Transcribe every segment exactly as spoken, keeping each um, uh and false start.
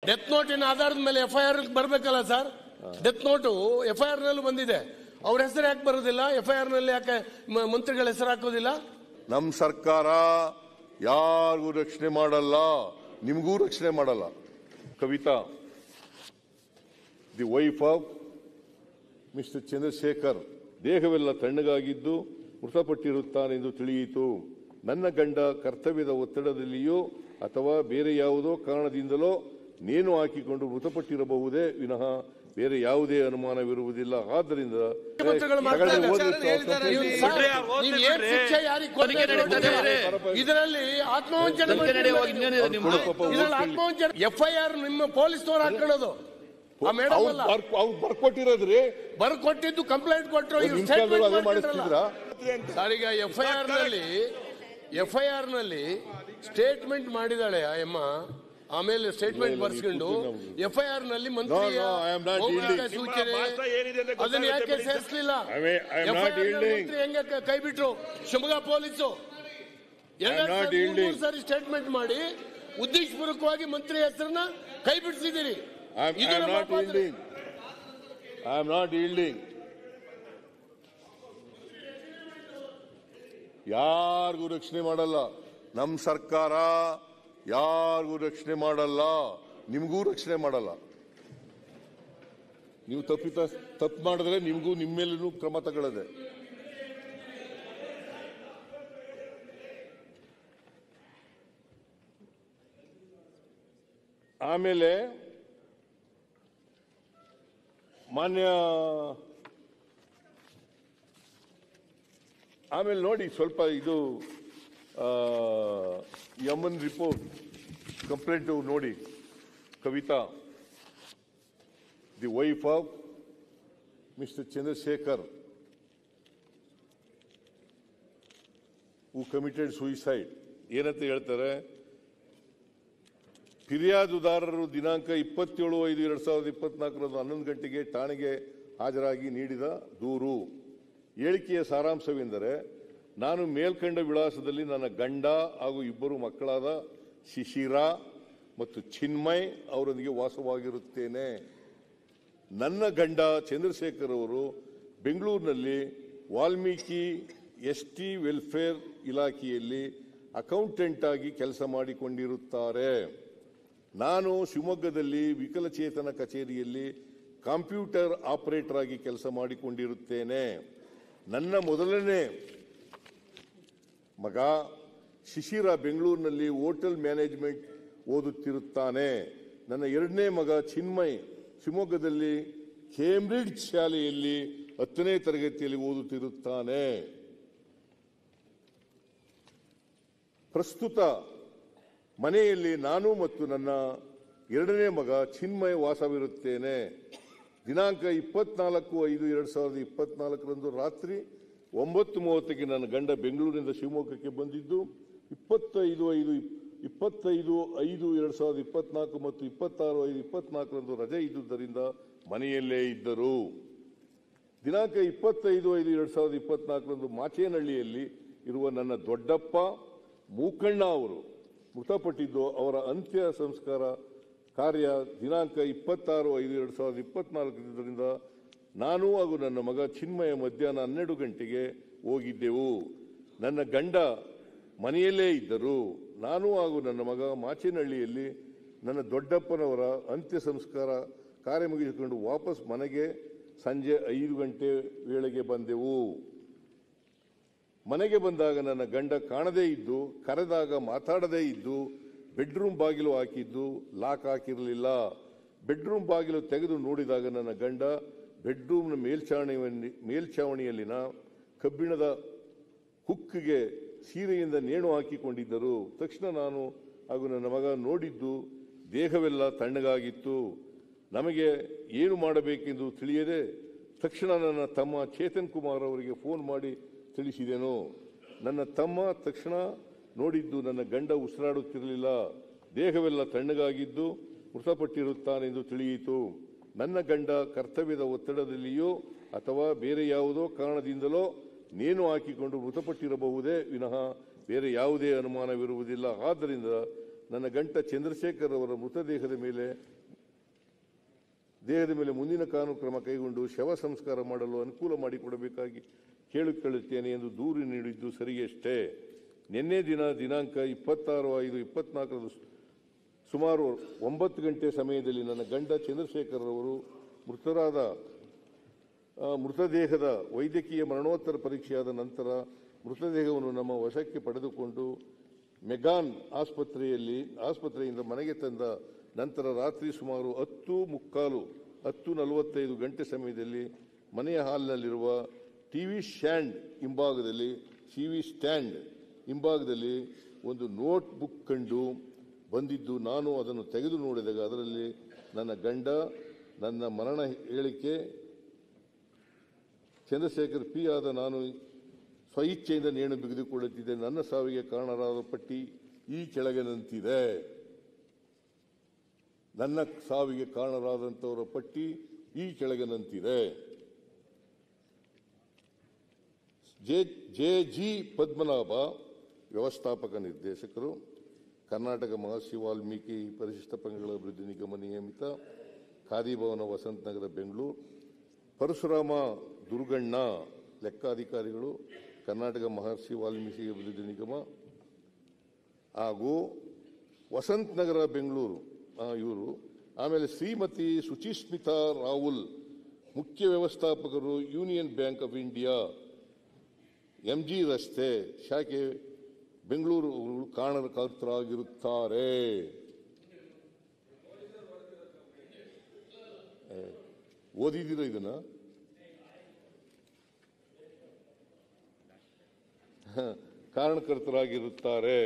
Death ನೋಟಿನ ಆಧಾರದ ಮೇಲೆ FIR ಬರಬೇಕಲ್ಲ ಸರ್. ಡೆತ್ ನೋಟು ಎಫ್ಐಆರ್ ನಲ್ಲಿ ಬಂದಿದೆ, ಅವ್ರ ಹೆಸರು ಯಾಕೆ ಬರೋದಿಲ್ಲ? ಎಫ್ಐಆರ್ ನಲ್ಲಿ ಯಾಕೆ ಮಂತ್ರಿಗಳ ಹೆಸರು ಹಾಕೋದಿಲ್ಲ? ನಮ್ಮ ಸರ್ಕಾರ ಯಾರಿಗೂ ರಕ್ಷಣೆ ಮಾಡಲ್ಲ, ನಿಮಗೂ ರಕ್ಷಣೆ ಮಾಡಲ್ಲ. Kavita, the wife of mister Chandrashekhar ದೇಹವೆಲ್ಲ ತಣ್ಣಗಾಗಿದ್ದು ಮೃತಪಟ್ಟಿರುತ್ತಾನೆಂದು ತಿಳಿಯಿತು. ನನ್ನ ಗಂಡ ಕರ್ತವ್ಯದ ಒತ್ತಡದಲ್ಲಿಯೋ ಅಥವಾ ಬೇರೆ ಯಾವುದೋ ಕಾರಣದಿಂದಲೋ ನೇಣು ಹಾಕಿಕೊಂಡು ಮೃತಪಟ್ಟಿರಬಹುದೇ ವಿನಃ ಬೇರೆ ಯಾವುದೇ ಅನುಮಾನವಿರುವುದಿಲ್ಲ. ಆದ್ದರಿಂದ ಇದರಲ್ಲಿ ಆತ್ಮವಂಚನೆ ಎಫ್ಐಆರ್ ನಿಮ್ಮ ಪೊಲೀಸ್ನವರು ಹಾಕೊಳ್ಳೋದು ಬರ್ಕೊಟ್ಟಿರೋದ್ರಿ, ಬರ್ಕೊಟ್ಟಿದ್ದು ಕಂಪ್ಲೇಂಟ್ ಕೊಟ್ಟರು. ಸರ್, ಈಗ ಎಫ್ಐಆರ್ ನಲ್ಲಿ ಎಫ್ಐಆರ್ ನಲ್ಲಿ ಸ್ಟೇಟ್ಮೆಂಟ್ ಮಾಡಿದಾಳೆ ಆ ಎಮ್ಮ, ಆಮೇಲೆ ಸ್ಟೇಟ್ಮೆಂಟ್ ಬರ್ಸ್ಕೊಂಡು ಎಫ್ಐಆರ್ ನಲ್ಲಿ ಮಂತ್ರಿ ಸೂಚನೆ ಅದನ್ನ ಯಾಕೆ ಸೇರಿಸಲಿಲ್ಲ? ಮಂತ್ರಿ ಹೆಂಗೆ ಕೈ ಬಿಟ್ರು? ಶಿವಮೊಗ್ಗ ಪೊಲೀಸು ಎರಡು ಸಾರಿ ಸ್ಟೇಟ್ಮೆಂಟ್ ಮಾಡಿ ಉದ್ದೇಶಪೂರ್ವಕವಾಗಿ ಮಂತ್ರಿ ಹೆಸರನ್ನ ಕೈ ಬಿಡಿಸಿದ್ದೀರಿ. I am not yielding. I am not yielding. ಯಾರಿಗೂ ರಕ್ಷಣೆ ಮಾಡಲ್ಲ. ನಮ್ಮ ಸರ್ಕಾರ ಯಾರಿಗೂ ರಕ್ಷಣೆ ಮಾಡಲ್ಲ, ನಿಮಗೂ ರಕ್ಷಣೆ ಮಾಡಲ್ಲ. ನೀವು ತಪ್ಪಿತ ತಪ್ಪು ಮಾಡಿದ್ರೆ ನಿಮಗೂ ನಿಮ್ಮ ಮೇಲೂ ಕ್ರಮ ತಗೊಳ್ಳದೆ. ಆಮೇಲೆ ಮಾನ್ಯ ಆಮೇಲೆ ನೋಡಿ ಸ್ವಲ್ಪ ಇದು ಯಮನ್ ರಿಪೋರ್ಟ್ ಕಂಪ್ಲೇಂಟ್ ನೋಡಿ. Kavita, the wife of mister Chandrashekhar who committed suicide ಏನಂತ ಹೇಳ್ತಾರೆ? ಫಿರ್ಯಾದುದಾರರು ದಿನಾಂಕ ಇಪ್ಪತ್ತೇಳು ಐದು ಎರಡ್ ಸಾವಿರದ ಇಪ್ಪತ್ನಾಲ್ಕರಂದು ಹನ್ನೊಂದು ಗಂಟೆಗೆ ಠಾಣೆಗೆ ಹಾಜರಾಗಿ ನೀಡಿದ ದೂರು. ಹೇಳಿಕೆಯ ಸಾರಾಂಶವೆಂದರೆ, ನಾನು ಮೇಲ್ಕಂಡ ವಿಳಾಸದಲ್ಲಿ ನನ್ನ ಗಂಡ ಹಾಗೂ ಇಬ್ಬರು ಮಕ್ಕಳಾದ ಶಿಶಿರಾ ಮತ್ತು ಚಿನ್ಮಯ್ ಅವರೊಂದಿಗೆ ವಾಸವಾಗಿರುತ್ತೇನೆ. ನನ್ನ ಗಂಡ ಚಂದ್ರಶೇಖರ್ ಅವರು ಬೆಂಗಳೂರಿನಲ್ಲಿ ವಾಲ್ಮೀಕಿ ಎಸ್ ಟಿ ವೆಲ್ಫೇರ್ ಇಲಾಖೆಯಲ್ಲಿ ಅಕೌಂಟೆಂಟ್ ಆಗಿ ಕೆಲಸ ಮಾಡಿಕೊಂಡಿರುತ್ತಾರೆ. ನಾನು ಶಿವಮೊಗ್ಗದಲ್ಲಿ ವಿಕಲಚೇತನ ಕಚೇರಿಯಲ್ಲಿ ಕಂಪ್ಯೂಟರ್ ಆಪರೇಟರ್ ಆಗಿ ಕೆಲಸ ಮಾಡಿಕೊಂಡಿರುತ್ತೇನೆ. ನನ್ನ ಮೊದಲನೇ ಮಗ ಶಿಶಿರ ಬೆಂಗಳೂರಿನಲ್ಲಿ ಹೋಟೆಲ್ ಮ್ಯಾನೇಜ್ಮೆಂಟ್ ಓದುತ್ತಿರುತ್ತಾನೆ. ನನ್ನ ಎರಡನೇ ಮಗ ಚಿನ್ಮಯ್ ಶಿವಮೊಗ್ಗದಲ್ಲಿ ಕೇಂಬ್ರಿಡ್ಜ್ ಶಾಲೆಯಲ್ಲಿ ಹತ್ತನೇ ತರಗತಿಯಲ್ಲಿ ಓದುತ್ತಿರುತ್ತಾನೆ. ಪ್ರಸ್ತುತ ಮನೆಯಲ್ಲಿ ನಾನು ಮತ್ತು ನನ್ನ ಎರಡನೇ ಮಗ ಚಿನ್ಮಯ್ ವಾಸವಿರುತ್ತೇನೆ. ದಿನಾಂಕ ಇಪ್ಪತ್ನಾಲ್ಕು ಐದು ಎರಡ್ ಸಾವಿರದ ಇಪ್ಪತ್ನಾಲ್ಕರಂದು ರಾತ್ರಿ ಒಂಬತ್ತು ಮೂವತ್ತಕ್ಕೆ ನನ್ನ ಗಂಡ ಬೆಂಗಳೂರಿನಿಂದ ಶಿವಮೊಗ್ಗಕ್ಕೆ ಬಂದಿದ್ದು ಇಪ್ಪತ್ತೈದು ಐದು ಇಪ್ಪತ್ತೈದು ಐದು ಎರಡ್ ಸಾವಿರದ ಇಪ್ಪತ್ನಾಲ್ಕು ಮತ್ತು ಇಪ್ಪತ್ತಾರು ಐದು ಇಪ್ಪತ್ನಾಲ್ಕರಂದು ರಜೆ ಇದ್ದುದರಿಂದ ಮನೆಯಲ್ಲೇ ಇದ್ದರು. ದಿನಾಂಕ ಇಪ್ಪತ್ತೈದು ಐದು ಎರಡ್ ಸಾವಿರದ ಇಪ್ಪತ್ನಾಲ್ಕರಂದು ಮಾಚೇನಹಳ್ಳಿಯಲ್ಲಿ ಇರುವ ನನ್ನ ದೊಡ್ಡಪ್ಪ ಮೂಕಣ್ಣ ಅವರು ಮೃತಪಟ್ಟಿದ್ದು, ಅವರ ಅಂತ್ಯ ಸಂಸ್ಕಾರ ಕಾರ್ಯ ದಿನಾಂಕ ಇಪ್ಪತ್ತಾರು ಐದು ಎರಡ್ ಸಾವಿರದ ಇಪ್ಪತ್ನಾಲ್ಕರಿಂದ ನಾನು ಹಾಗೂ ನನ್ನ ಮಗ ಚಿನ್ಮಯ ಮಧ್ಯಾಹ್ನ ಹನ್ನೆರಡು ಗಂಟೆಗೆ ಹೋಗಿದ್ದೆವು. ನನ್ನ ಗಂಡ ಮನೆಯಲ್ಲೇ ಇದ್ದರು. ನಾನು ಹಾಗೂ ನನ್ನ ಮಗ ಮಾಚೇನಹಳ್ಳಿಯಲ್ಲಿ ನನ್ನ ದೊಡ್ಡಪ್ಪನವರ ಅಂತ್ಯ ಸಂಸ್ಕಾರ ಕಾರ್ಯ ಮುಗಿಸಿಕೊಂಡು ವಾಪಸ್ ಮನೆಗೆ ಸಂಜೆ ಐದು ಗಂಟೆ ವೇಳೆಗೆ ಬಂದೆವು. ಮನೆಗೆ ಬಂದಾಗ ನನ್ನ ಗಂಡ ಕಾಣದೇ ಇದ್ದು, ಕರೆದಾಗ ಮಾತಾಡದೇ ಇದ್ದು, ಬೆಡ್ರೂಮ್ ಬಾಗಿಲು ಹಾಕಿದ್ದು ಲಾಕ್ ಹಾಕಿರಲಿಲ್ಲ. ಬೆಡ್ರೂಮ್ ಬಾಗಿಲು ತೆಗೆದು ನೋಡಿದಾಗ ನನ್ನ ಗಂಡ ಬೆಡ್ರೂಮ್ನ ಮೇಲ್ಛಾವಣಿ ಮೇಲ್ಛಾವಣಿಯಲ್ಲಿನ ಕಬ್ಬಿಣದ ಹುಕ್ಕಿಗೆ ಸೀರೆಯಿಂದ ನೇಣು ಹಾಕಿಕೊಂಡಿದ್ದರು. ತಕ್ಷಣ ನಾನು ಹಾಗೂ ನನ್ನ ಮಗ ನೋಡಿದ್ದು ದೇಹವೆಲ್ಲ ತಣ್ಣಗಾಗಿತ್ತು. ನಮಗೆ ಏನು ಮಾಡಬೇಕೆಂದು ತಿಳಿಯದೆ ತಕ್ಷಣ ನನ್ನ ತಮ್ಮ ಚೇತನ್ ಕುಮಾರ್ ಅವರಿಗೆ ಫೋನ್ ಮಾಡಿ ತಿಳಿಸಿದೆನು. ನನ್ನ ತಮ್ಮ ತಕ್ಷಣ ನೋಡಿದ್ದು ನನ್ನ ಗಂಡ ಉಸಿರಾಡುತ್ತಿರಲಿಲ್ಲ, ದೇಹವೆಲ್ಲ ತಣ್ಣಗಾಗಿದ್ದು ಮೃತಪಟ್ಟಿರುತ್ತಾನೆಂದು ತಿಳಿಯಿತು. ನನ್ನ ಗಂಡ ಕರ್ತವ್ಯದ ಒತ್ತಡದಲ್ಲಿಯೋ ಅಥವಾ ಬೇರೆ ಯಾವುದೋ ಕಾರಣದಿಂದಲೋ ನೇಣು ಹಾಕಿಕೊಂಡು ಮೃತಪಟ್ಟಿರಬಹುದೇ ವಿನಃ ಬೇರೆ ಯಾವುದೇ ಅನುಮಾನವಿರುವುದಿಲ್ಲ. ಆದ್ದರಿಂದ ನನ್ನ ಗಂಡ ಚಂದ್ರಶೇಖರ್ ಅವರ ಮೃತದೇಹದ ಮೇಲೆ ದೇಹದ ಮೇಲೆ ಮುಂದಿನ ಕಾನೂನು ಕ್ರಮ ಕೈಗೊಂಡು ಶವ ಸಂಸ್ಕಾರ ಮಾಡಲು ಅನುಕೂಲ ಮಾಡಿಕೊಡಬೇಕಾಗಿ ಕೇಳಿಕೊಳ್ಳುತ್ತೇನೆ ಎಂದು ದೂರು ನೀಡಿದ್ದು ಸರಿಯಷ್ಟೇ. ನಿನ್ನೆ ದಿನ ದಿನಾಂಕ ಇಪ್ಪತ್ತಾರು ಐದು ಇಪ್ಪತ್ನಾಲ್ಕರಂದು ಸುಮಾರು ಒಂಬತ್ತು ಗಂಟೆ ಸಮಯದಲ್ಲಿ ನನ್ನ ಗಂಡ ಚಂದ್ರಶೇಖರ್ ಅವರು ಮೃತರಾದ ಮೃತದೇಹದ ವೈದ್ಯಕೀಯ ಮರಣೋತ್ತರ ಪರೀಕ್ಷೆಯಾದ ನಂತರ ಮೃತದೇಹವನ್ನು ನಮ್ಮ ವಶಕ್ಕೆ ಪಡೆದುಕೊಂಡು ಮೆಗಾನ್ ಆಸ್ಪತ್ರೆಯಲ್ಲಿ ಆಸ್ಪತ್ರೆಯಿಂದ ಮನೆಗೆ ತಂದ ನಂತರ ರಾತ್ರಿ ಸುಮಾರು ಹತ್ತು ಮುಕ್ಕಾಲು ಹತ್ತು ನಲವತ್ತೈದು ಗಂಟೆ ಸಮಯದಲ್ಲಿ ಮನೆಯ ಹಾಲ್ನಲ್ಲಿರುವ ಟಿವಿ ಸ್ಟ್ಯಾಂಡ್ ಹಿಂಭಾಗದಲ್ಲಿ ಟಿವಿ ಸ್ಟ್ಯಾಂಡ್ ಹಿಂಭಾಗದಲ್ಲಿ ಒಂದು ನೋಟ್ ಬುಕ್ ಕಂಡು ಬಂದಿದ್ದು ನಾನು ಅದನ್ನು ತೆಗೆದು ನೋಡಿದಾಗ ಅದರಲ್ಲಿ ನನ್ನ ಗಂಡ ನನ್ನ ಮರಣ ಹೇಳಿಕೆ ಚಂದ್ರಶೇಖರ್ ಪಿ ಆದ ನಾನು ಸ್ವಇಚ್ಛೆಯಿಂದ ನೇಣು ಬಿಗಿದುಕೊಳ್ಳುತ್ತಿದ್ದೆ. ನನ್ನ ಸಾವಿಗೆ ಕಾರಣರಾದ ಪಟ್ಟಿ ಈ ಕೆಳಗಿನಂತಿದೆ. ನನ್ನ ಸಾವಿಗೆ ಕಾರಣರಾದಂಥವರ ಪಟ್ಟಿ ಈ ಕೆಳಗಿನಂತಿದೆ. ಜೆ ಜೆ ಜಿ ಪದ್ಮನಾಭ, ವ್ಯವಸ್ಥಾಪಕ ನಿರ್ದೇಶಕರು, ಕರ್ನಾಟಕ ಮಹರ್ಷಿ ವಾಲ್ಮೀಕಿ ಪರಿಶಿಷ್ಟ ಪಂಗಡಗಳ ಅಭಿವೃದ್ಧಿ ನಿಗಮ ನಿಯಮಿತ, ಖಾದಿ ಭವನ, ವಸಂತ ನಗರ, ಬೆಂಗಳೂರು. ಪರಶುರಾಮ ದುರ್ಗಣ್ಣ, ಲೆಕ್ಕಾಧಿಕಾರಿಗಳು, ಕರ್ನಾಟಕ ಮಹರ್ಷಿ ವಾಲ್ಮೀಕಿ ಅಭಿವೃದ್ಧಿ ನಿಗಮ ಹಾಗೂ ವಸಂತ ನಗರ, ಬೆಂಗಳೂರು ಇವರು. ಆಮೇಲೆ ಶ್ರೀಮತಿ ಸುಚಿಸ್ಮಿತಾ ರಾಹುಲ್, ಮುಖ್ಯ ವ್ಯವಸ್ಥಾಪಕರು, Union Bank of India, MG ರಸ್ತೆ ಶಾಖೆ, ಬೆಂಗಳೂರು ಕಾರಣಕರ್ತರಾಗಿರುತ್ತಾರೆ. ಓದಿದ್ದೀರಾ ಇದನ್ನ? ಕಾರಣಕರ್ತರಾಗಿರುತ್ತಾರೆ.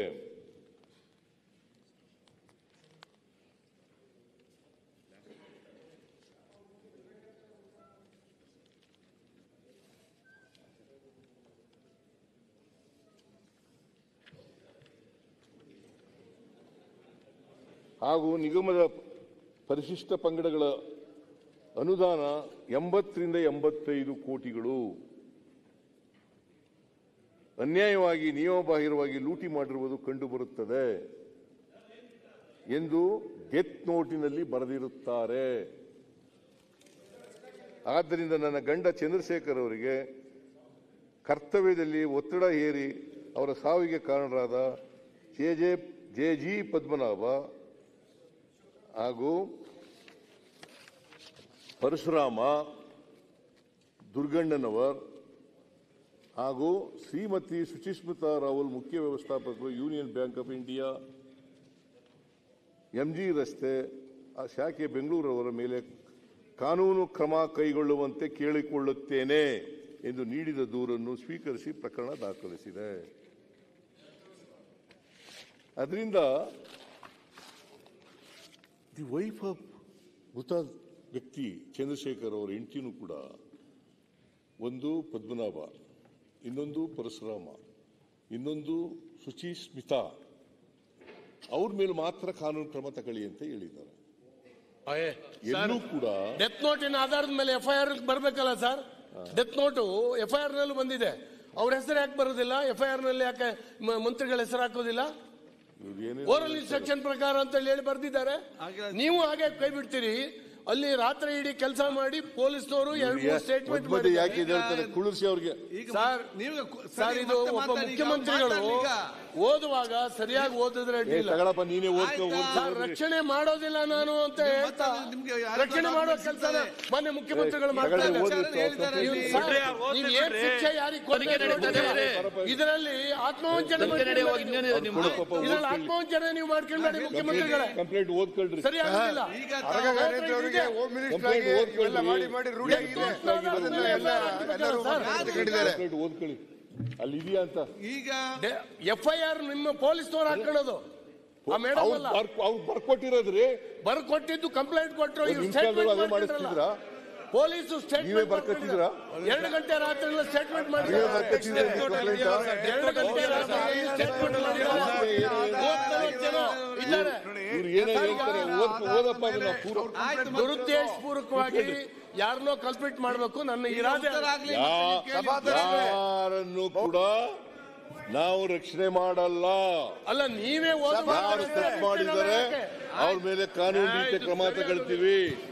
ಹಾಗೂ ನಿಗಮದ ಪರಿಶಿಷ್ಟ ಪಂಗಡಗಳ ಅನುದಾನ ಎಂಬತ್ತರಿಂದ ಎಂಬತ್ತೈದು ಕೋಟಿಗಳು ಅನ್ಯಾಯವಾಗಿ ನಿಯಮಬಾಹಿರವಾಗಿ ಲೂಟಿ ಮಾಡಿರುವುದು ಕಂಡುಬರುತ್ತದೆ ಎಂದು ಡೆತ್ ನೋಟಿನಲ್ಲಿ ಬರೆದಿರುತ್ತಾರೆ. ಆದ್ದರಿಂದ ನನ್ನ ಗಂಡ ಚಂದ್ರಶೇಖರ್ ಅವರಿಗೆ ಕರ್ತವ್ಯದಲ್ಲಿ ಒತ್ತಡ ಹೇರಿ ಅವರ ಸಾವಿಗೆ ಕಾರಣರಾದ J J J G Padmanabha ಹಾಗೂ ಪರಶುರಾಮ ದುರ್ಗಣ್ಣನವರ್ ಹಾಗೂ ಶ್ರೀಮತಿ ಸುಚಿಸ್ಮಿತಾ ರಾಹುಲ್, ಮುಖ್ಯ ವ್ಯವಸ್ಥಾಪಕರು, Union Bank of India, MG ರಸ್ತೆ ಶಾಖೆ, ಬೆಂಗಳೂರವರ ಮೇಲೆ ಕಾನೂನು ಕ್ರಮ ಕೈಗೊಳ್ಳುವಂತೆ ಕೇಳಿಕೊಳ್ಳುತ್ತೇನೆ ಎಂದು ನೀಡಿದ ದೂರನ್ನು ಸ್ವೀಕರಿಸಿ ಪ್ರಕರಣ ದಾಖಲಿಸಿದೆ. ಅದರಿಂದ ದಿ ವೈಫ್ ಆಫ್ ಮೃತ ವ್ಯಕ್ತಿ ಚಂದ್ರಶೇಖರ್ ಅವರ ಹೆಂಡತಿನೂ ಕೂಡ ಒಂದು ಪದ್ಮನಾಭ, ಇನ್ನೊಂದು ಪರಶುರಾಮ, ಇನ್ನೊಂದು ಸುಚಿಸ್ಮಿತಾ, ಅವ್ರ ಮೇಲೆ ಮಾತ್ರ ಕಾನೂನು ಕ್ರಮ ತಗೊಳ್ಳಿ ಅಂತ ಹೇಳಿದ್ದಾರೆ. ಎಲ್ಲೂ ಕೂಡ ಡೆತ್ ನೋಟಿನ ಆಧಾರದ ಮೇಲೆ ಎಫ್ಐಆರ್ ಬರಬೇಕಲ್ಲ ಸರ್. ಡೆತ್ ನೋಟು ಎಫ್ಐಆರ್ ನಲ್ಲೂ ಬಂದಿದೆ. ಅವ್ರ ಹೆಸರು ಯಾಕೆ ಬರೋದಿಲ್ಲ? ಎಫ್ಐಆರ್ ನಲ್ಲಿ ಯಾಕೆ ಮಂತ್ರಿಗಳ ಹೆಸರು ಹಾಕೋದಿಲ್ಲ? ಓರಲ್ ಇನ್ಸ್ಟ್ರಕ್ಷನ್ ಪ್ರಕಾರ ಅಂತ ಹೇಳಿ ಬರ್ದಿದ್ದಾರೆ. ನೀವು ಹಾಗೆ ಕೈ ಬಿಡ್ತೀರಿ. ಅಲ್ಲಿ ರಾತ್ರಿ ಇಡೀ ಕೆಲಸ ಮಾಡಿ ಪೊಲೀಸ್ನವರು ಎರಡು ಮೂರು ಸ್ಟೇಟ್ಮೆಂಟ್ ಮಾಡಿ ಕುಳಿಸಿ ಅವ್ರಿಗೆ ಸರ್, ಇದು ಒಬ್ಬ ಮುಖ್ಯಮಂತ್ರಿಗಳು ಓದುವಾಗ ಸರಿಯಾಗಿ ಓದಿದ್ರೆ ನೀನೇ ರಕ್ಷಣೆ ಮಾಡೋದಿಲ್ಲ ನಾನು ಅಂತ ಹೇಳ್ತಾ ರಕ್ಷಣೆ ಮಾಡೋ ಕೆಲಸ ಮಾನ್ಯ ಮುಖ್ಯಮಂತ್ರಿಗಳು ಮಾಡ್ತಾರೆ. ಶಿಕ್ಷೆ ಯಾರಿಗೆ ಇದರಲ್ಲಿ ಆತ್ಮವಂಚನೆ ಇದರಲ್ಲಿ ಆತ್ಮವಂಚನೆ ನೀವು ಮಾಡ್ಕೊಂಡ್ಬೇಡಿ ಮುಖ್ಯಮಂತ್ರಿಗಳೇ. ಕಂಪ್ಲೇಂಟ್ ಓದ್ಕೊಳ್ರಿ. ಸರಿಯಾಗಿಲ್ಲ. ಓದ್ಕೊಳ್ಳಿ ಅಲ್ಲಿ ಇದೆಯಾ ಅಂತ. ಈಗ ಎಫ್ಐಆರ್ ನಿಮ್ಮ ಪೊಲೀಸ್ನವ್ರು ಹಾಕೊಳ್ಳೋದು ಆ ಮೇಡಮ್ ಅಲ್ಲ, ಅವ್ರು ಬರ್ಕೊಟ್ಟಿರೋದ್ರಿ. ಬರ್ಕೊಟ್ಟಿದ್ದು ಕಂಪ್ಲೇಂಟ್ ಕೊಟ್ಟರು. ಪೊಲೀಸು ಸ್ಟೇಟ್ಮೆಂಟ್ ಬರ್ಕೊಟ್ಟಿದ್ರ? ಎರಡು ಗಂಟೆ ರಾತ್ರಿ ಸ್ಟೇಟ್ಮೆಂಟ್ ಮಾಡಿದ್ರು. ಎರಡು ಗಂಟೆ ರಾತ್ರಿ ಸ್ಟೇಟ್ಮೆಂಟ್ ದುರುದ್ದೇಶಪೂರ್ವಕವಾಗಿ ಯಾರನ್ನೋ ಕಲ್ಪಿಟ್ ಮಾಡಬೇಕು. ನನ್ನ ಇರಾದೆ ಯಾರನ್ನು ಕೂಡ ನಾವು ರಕ್ಷಣೆ ಮಾಡಲ್ಲ. ಅಲ್ಲ, ನೀವೇ ಮಾಡಿದರೆ ಅವ್ರ ಮೇಲೆ ಕಾನೂನು ರೀತಿಯ ಕ್ರಮ ತಗೊಳ್ತೀವಿ.